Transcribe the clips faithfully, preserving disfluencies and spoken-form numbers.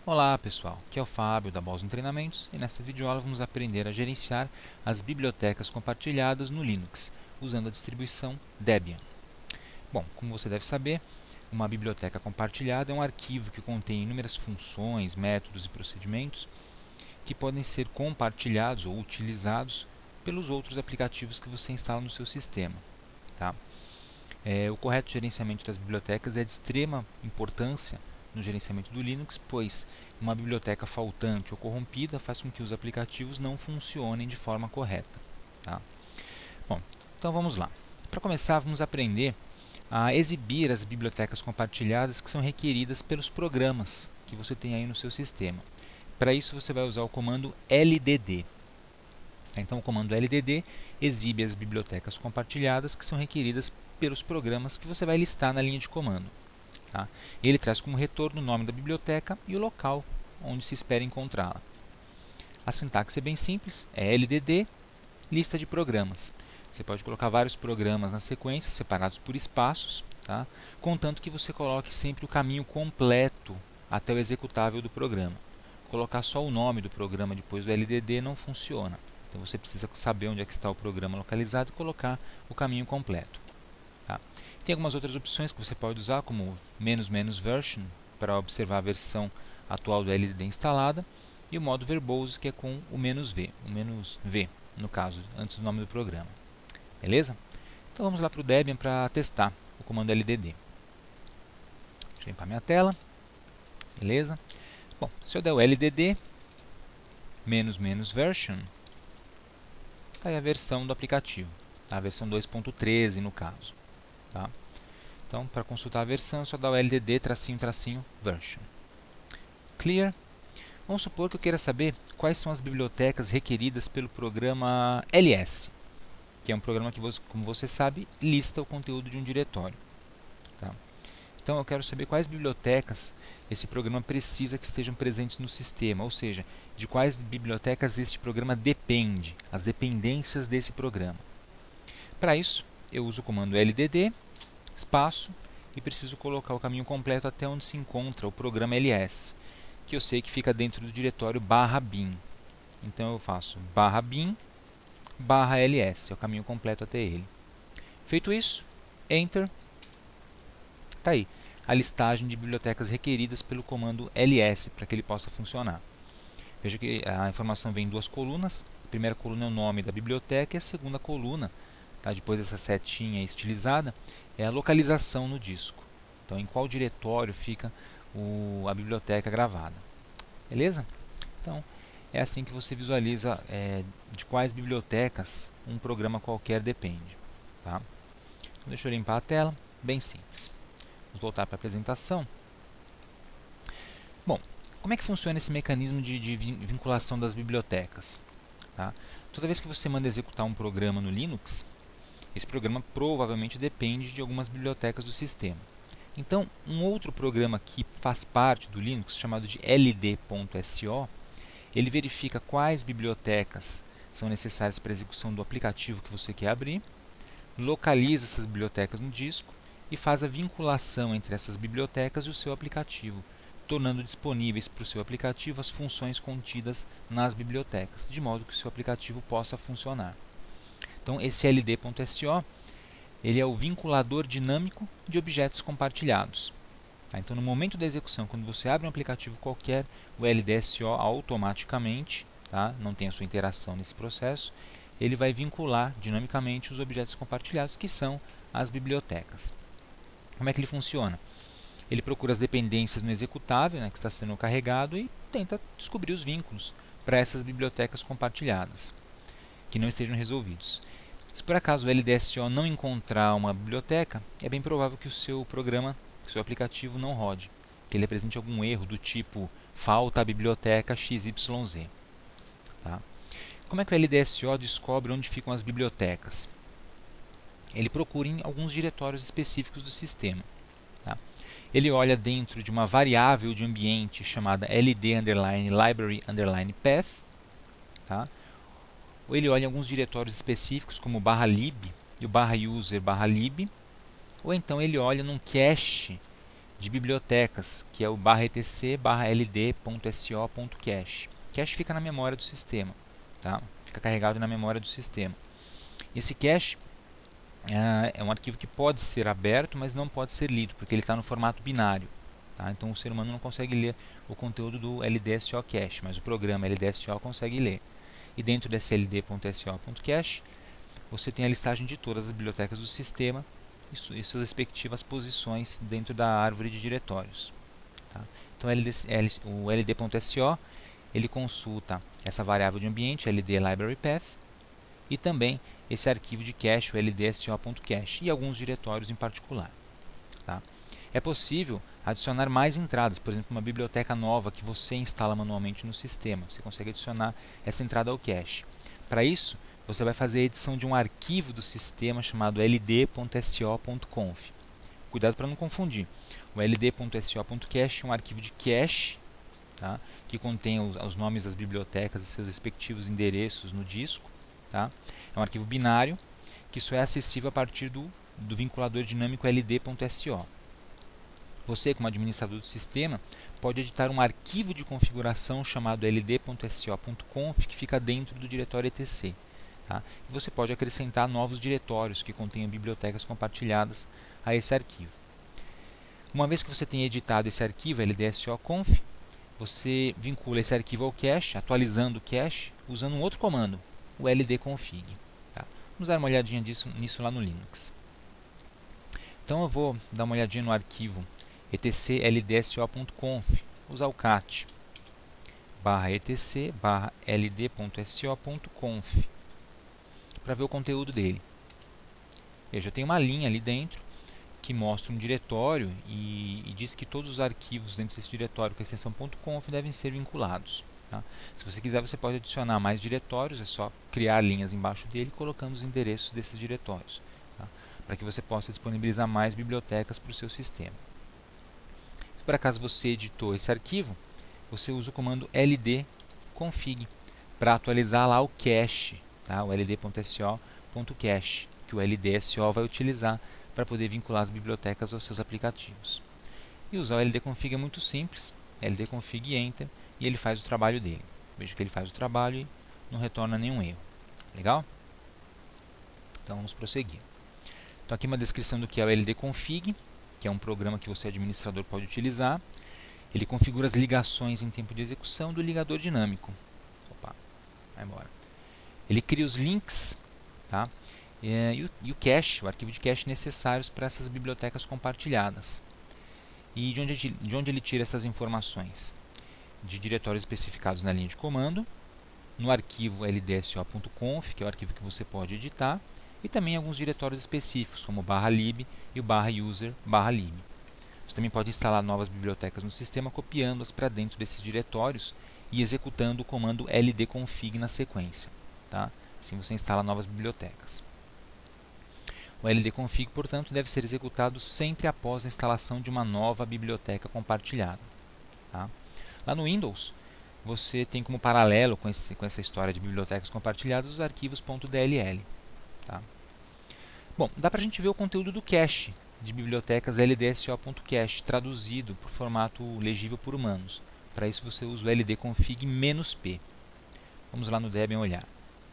Olá pessoal, aqui é o Fábio da Boston Treinamentos e nesta videoaula vamos aprender a gerenciar as bibliotecas compartilhadas no Linux, usando a distribuição Debian. Bom, como você deve saber, uma biblioteca compartilhada é um arquivo que contém inúmeras funções, métodos e procedimentos que podem ser compartilhados ou utilizados pelos outros aplicativos que você instala no seu sistema. Tá? É, o correto gerenciamento das bibliotecas é de extrema importância no gerenciamento do Linux, pois uma biblioteca faltante ou corrompida faz com que os aplicativos não funcionem de forma correta. Tá? Bom, então vamos lá. Para começar, vamos aprender a exibir as bibliotecas compartilhadas que são requeridas pelos programas que você tem aí no seu sistema. Para isso, você vai usar o comando L D D. Então, o comando L D D exibe as bibliotecas compartilhadas que são requeridas pelos programas que você vai listar na linha de comando. Tá? Ele traz como retorno o nome da biblioteca e o local onde se espera encontrá-la. A sintaxe é bem simples, é L D D, lista de programas. Você pode colocar vários programas na sequência, separados por espaços, tá? Contanto que você coloque sempre o caminho completo até o executável do programa. Colocar só o nome do programa depois do L D D não funciona. Então você precisa saber onde é que está o programa localizado e colocar o caminho completo. Tá? Tem algumas outras opções que você pode usar, como menos menos version, para observar a versão atual do L D D instalada, e o modo verbose, que é com o menos V, o menos V, no caso, antes do nome do programa. Beleza? Então vamos lá para o Debian para testar o comando L D D. Deixa eu limpar minha tela. Beleza? Bom, se eu der o L D D, menos menos version, está aí a versão do aplicativo, a versão dois ponto treze no caso. Tá? Então, para consultar a versão, é só dar o L D D tracinho tracinho version. Clear. Vamos supor que eu queira saber quais são as bibliotecas requeridas pelo programa L S, que é um programa que, você, como você sabe, lista o conteúdo de um diretório. Tá? Então, eu quero saber quais bibliotecas esse programa precisa que estejam presentes no sistema, ou seja, de quais bibliotecas este programa depende, as dependências desse programa. Para isso, eu uso o comando L D D, espaço, e preciso colocar o caminho completo até onde se encontra o programa L S, que eu sei que fica dentro do diretório barra bin. Então eu faço barra bin, barra L S, é o caminho completo até ele. Feito isso, Enter. Está aí a listagem de bibliotecas requeridas pelo comando L S para que ele possa funcionar. Veja que a informação vem em duas colunas. A primeira coluna é o nome da biblioteca e a segunda coluna, tá, depois dessa setinha estilizada, é a localização no disco. Então, em qual diretório fica o, a biblioteca gravada. Beleza? Então, é assim que você visualiza é, de quais bibliotecas um programa qualquer depende. Tá? Então, deixa eu limpar a tela, bem simples. Vamos voltar para a apresentação. Bom, como é que funciona esse mecanismo de, de vinculação das bibliotecas? Tá? Toda vez que você manda executar um programa no Linux, esse programa provavelmente depende de algumas bibliotecas do sistema. Então, um outro programa que faz parte do Linux, chamado de L D ponto S O, ele verifica quais bibliotecas são necessárias para a execução do aplicativo que você quer abrir, localiza essas bibliotecas no disco e faz a vinculação entre essas bibliotecas e o seu aplicativo, tornando disponíveis para o seu aplicativo as funções contidas nas bibliotecas, de modo que o seu aplicativo possa funcionar. Então, esse L D ponto S O ele é o vinculador dinâmico de objetos compartilhados. Tá? Então, no momento da execução, quando você abre um aplicativo qualquer, o L D S O automaticamente, tá? Não tem a sua interação nesse processo, ele vai vincular dinamicamente os objetos compartilhados, que são as bibliotecas. Como é que ele funciona? Ele procura as dependências no executável, né, que está sendo carregado, e tenta descobrir os vínculos para essas bibliotecas compartilhadas que não estejam resolvidos. Se por acaso o L D S O não encontrar uma biblioteca, é bem provável que o seu programa, que o seu aplicativo não rode, que ele apresente algum erro do tipo falta a biblioteca X Y Z. Tá? Como é que o L D S O descobre onde ficam as bibliotecas? Ele procura em alguns diretórios específicos do sistema. Tá? Ele olha dentro de uma variável de ambiente chamada L D underline library underline path, tá? Ou ele olha em alguns diretórios específicos, como o barra lib e o barra user barra lib, ou então ele olha num cache de bibliotecas, que é o barra etc barra ld.so.cache. Cache fica na memória do sistema, tá? Fica carregado na memória do sistema. Esse cache uh, é um arquivo que pode ser aberto, mas não pode ser lido, porque ele está no formato binário. Tá? Então o ser humano não consegue ler o conteúdo do ldso cache, mas o programa ldso consegue ler. E dentro desse ld.so.cache, você tem a listagem de todas as bibliotecas do sistema e, su e suas respectivas posições dentro da árvore de diretórios. Tá? Então L D, L, o ld.so ele consulta essa variável de ambiente, ld_library_path, e também esse arquivo de cache, o ldso.cache, e alguns diretórios em particular. Tá? É possível adicionar mais entradas, por exemplo, uma biblioteca nova que você instala manualmente no sistema. Você consegue adicionar essa entrada ao cache. Para isso, você vai fazer a edição de um arquivo do sistema chamado ld.so.conf. Cuidado para não confundir. O ld.so.cache é um arquivo de cache, tá? Que contém os, os nomes das bibliotecas e seus respectivos endereços no disco. Tá? É um arquivo binário que só é acessível a partir do, do vinculador dinâmico ld.so. Você, como administrador do sistema, pode editar um arquivo de configuração chamado ld.so.conf que fica dentro do diretório etc. Tá? E você pode acrescentar novos diretórios que contenham bibliotecas compartilhadas a esse arquivo. Uma vez que você tenha editado esse arquivo ldso.conf, você vincula esse arquivo ao cache, atualizando o cache, usando um outro comando, o ldconfig. Tá? Vamos dar uma olhadinha disso, nisso lá no Linux. Então eu vou dar uma olhadinha no arquivo etc ldso.conf, usar o cat barra etc barra ld.so.conf para ver o conteúdo dele. Veja, tem uma linha ali dentro que mostra um diretório e, e diz que todos os arquivos dentro desse diretório com a extensão .conf devem ser vinculados. Tá? Se você quiser, você pode adicionar mais diretórios, é só criar linhas embaixo dele colocando os endereços desses diretórios, tá? Para que você possa disponibilizar mais bibliotecas para o seu sistema. Se por acaso você editou esse arquivo, você usa o comando ldconfig para atualizar lá o cache, tá? O ld.so.cache, que o ldso vai utilizar para poder vincular as bibliotecas aos seus aplicativos. E usar o ldconfig é muito simples, ldconfig enter, e ele faz o trabalho dele. Veja que ele faz o trabalho e não retorna nenhum erro. Legal? Então vamos prosseguir. Então aqui uma descrição do que é o ldconfig, que é um programa que você administrador pode utilizar. Ele configura as ligações em tempo de execução do ligador dinâmico. Opa, vai embora. Ele cria os links, tá? E, e, o, e o cache, o arquivo de cache necessários para essas bibliotecas compartilhadas. E de onde, de onde ele tira essas informações? De diretórios especificados na linha de comando, no arquivo ldso.conf, que é o arquivo que você pode editar, e também alguns diretórios específicos, como o barra lib e o barra user barra lib. Você também pode instalar novas bibliotecas no sistema, copiando-as para dentro desses diretórios e executando o comando ldconfig na sequência. Tá? Assim você instala novas bibliotecas. O ldconfig, portanto, deve ser executado sempre após a instalação de uma nova biblioteca compartilhada. Tá? Lá no Windows, você tem como paralelo com, esse, com essa história de bibliotecas compartilhadas os arquivos .dll. Tá? Bom, dá para a gente ver o conteúdo do cache de bibliotecas ldso.cache traduzido por formato legível por humanos. Para isso você usa o ldconfig-p. Vamos lá no Debian olhar.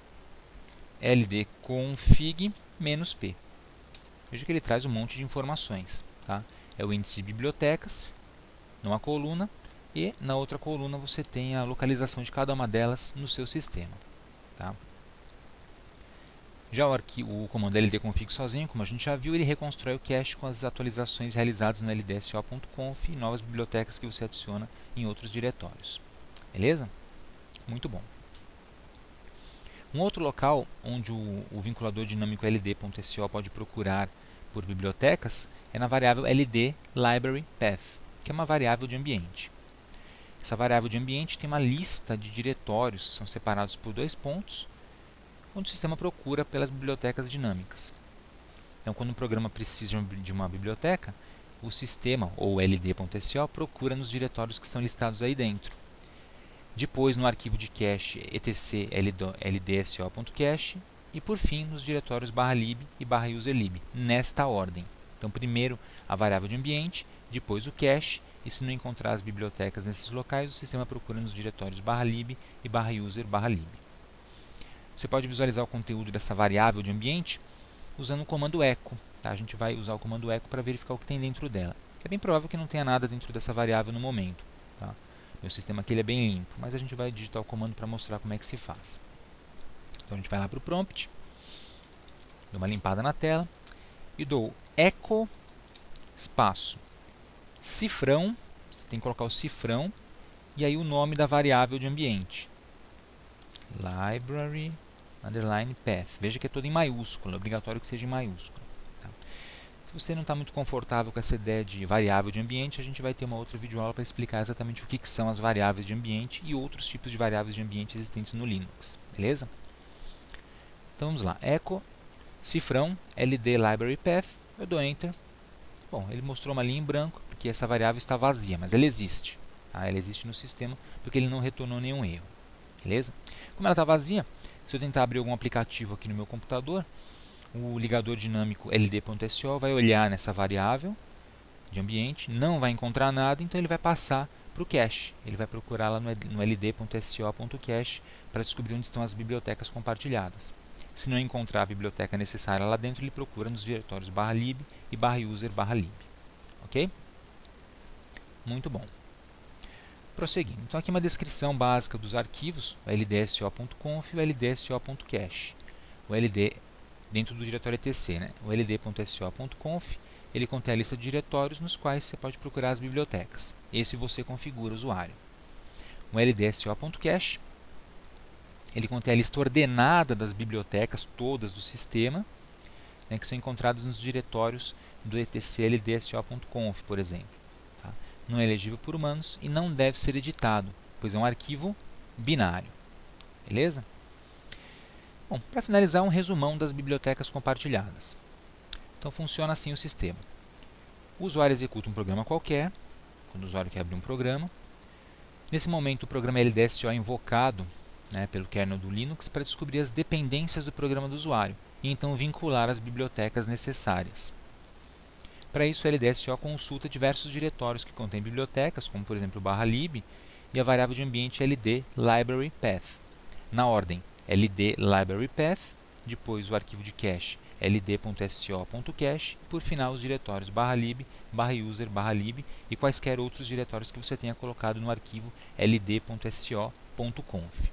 ldconfig-p. Veja que ele traz um monte de informações. Tá? É o índice de bibliotecas, numa coluna, e na outra coluna você tem a localização de cada uma delas no seu sistema. Tá? Já o, arquivo, o comando ldconfig sozinho, como a gente já viu, ele reconstrói o cache com as atualizações realizadas no ldso.conf e novas bibliotecas que você adiciona em outros diretórios. Beleza? Muito bom. Um outro local onde o, o vinculador dinâmico ld.so pode procurar por bibliotecas é na variável ld_library_path, que é uma variável de ambiente. Essa variável de ambiente tem uma lista de diretórios, são separados por dois pontos, onde o sistema procura pelas bibliotecas dinâmicas. Então, quando o programa precisa de uma biblioteca, o sistema, ou ld.so, procura nos diretórios que estão listados aí dentro. Depois, no arquivo de cache etc ldso.cache e, por fim, nos diretórios barra lib e barra userlib, nesta ordem. Então, primeiro a variável de ambiente, depois o cache, e se não encontrar as bibliotecas nesses locais, o sistema procura nos diretórios barra lib e barra user barra lib. Você pode visualizar o conteúdo dessa variável de ambiente usando o comando echo. Tá? A gente vai usar o comando echo para verificar o que tem dentro dela. É bem provável que não tenha nada dentro dessa variável no momento. Tá? Meu sistema aqui ele é bem limpo, mas a gente vai digitar o comando para mostrar como é que se faz. Então a gente vai lá para o prompt, dou uma limpada na tela e dou echo espaço cifrão, você tem que colocar o cifrão e aí o nome da variável de ambiente. Library underline path. Veja que é todo em maiúsculo, é obrigatório que seja em maiúsculo. Tá? Se você não está muito confortável com essa ideia de variável de ambiente, a gente vai ter uma outra videoaula para explicar exatamente o que, que são as variáveis de ambiente e outros tipos de variáveis de ambiente existentes no Linux. Beleza? Então vamos lá. Echo cifrão ld library path. Eu dou enter. Bom, ele mostrou uma linha em branco porque essa variável está vazia, mas ela existe. Tá? Ela existe no sistema porque ele não retornou nenhum erro. Beleza? Como ela está vazia, se eu tentar abrir algum aplicativo aqui no meu computador, o ligador dinâmico ld.so vai olhar nessa variável de ambiente, não vai encontrar nada, então ele vai passar para o cache. Ele vai procurar lá no ld.so.cache para descobrir onde estão as bibliotecas compartilhadas. Se não encontrar a biblioteca necessária lá dentro, ele procura nos diretórios barra lib e barra user barra lib. Ok? Muito bom. Prosseguindo. Então aqui uma descrição básica dos arquivos, o ldso.conf e o ldso.cache. O ld dentro do diretório etc, né? O ld.so.conf, ele contém a lista de diretórios nos quais você pode procurar as bibliotecas. Esse você configura o usuário. O ldso.cache, ele contém a lista ordenada das bibliotecas todas do sistema, né, que são encontradas nos diretórios do etc ldso.conf, por exemplo. Tá? Não é elegível por humanos e não deve ser editado, pois é um arquivo binário. Beleza? Bom, para finalizar, um resumão das bibliotecas compartilhadas. Então funciona assim o sistema. O usuário executa um programa qualquer, quando o usuário quer abrir um programa. Nesse momento o programa ldso é invocado, né, pelo kernel do Linux para descobrir as dependências do programa do usuário e então vincular as bibliotecas necessárias. Para isso, o ldso consulta diversos diretórios que contêm bibliotecas, como por exemplo o barra lib e a variável de ambiente ld library path. Na ordem ld library path, depois o arquivo de cache ld.so.cache e por final os diretórios barra lib, barra user, barra lib e quaisquer outros diretórios que você tenha colocado no arquivo ld.so.conf.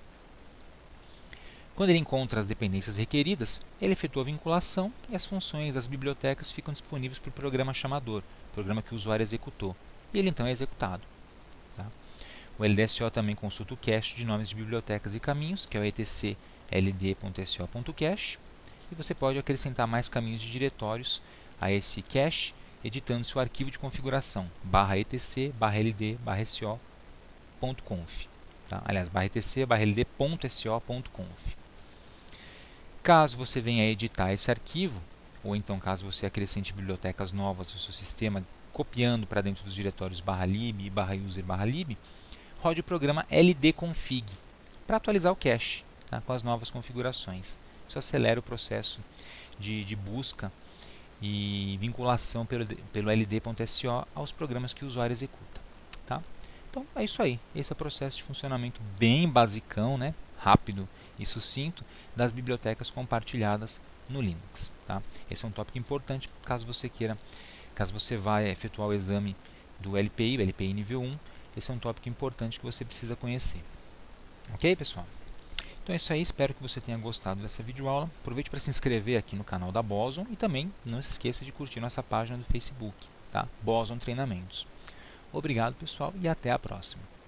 Quando ele encontra as dependências requeridas, ele efetua a vinculação e as funções das bibliotecas ficam disponíveis para o programa chamador, programa que o usuário executou, e ele então é executado. Tá? O ldso também consulta o cache de nomes de bibliotecas e caminhos, que é o etc ld.so.cache, e você pode acrescentar mais caminhos de diretórios a esse cache, editando seu arquivo de configuração, barra etc, barra ld, barra so.conf. Tá? Aliás, barra etc, barra ld.so.conf. Caso você venha editar esse arquivo, ou então caso você acrescente bibliotecas novas ao seu sistema, copiando para dentro dos diretórios barra lib, barra user, barra lib, rode o programa ldconfig para atualizar o cache, tá, com as novas configurações. Isso acelera o processo de, de busca e vinculação pelo, pelo ld.so aos programas que o usuário executa. Tá? Então é isso aí. Esse é o processo de funcionamento bem basicão, né? Rápido e sucinto das bibliotecas compartilhadas no Linux. Tá? Esse é um tópico importante caso você queira, caso você vá efetuar o exame do L P I, o L P I nível um, esse é um tópico importante que você precisa conhecer. Ok, pessoal? Então é isso aí, espero que você tenha gostado dessa videoaula. Aproveite para se inscrever aqui no canal da Boson e também não se esqueça de curtir nossa página do Facebook, tá? Boson Treinamentos. Obrigado, pessoal, e até a próxima.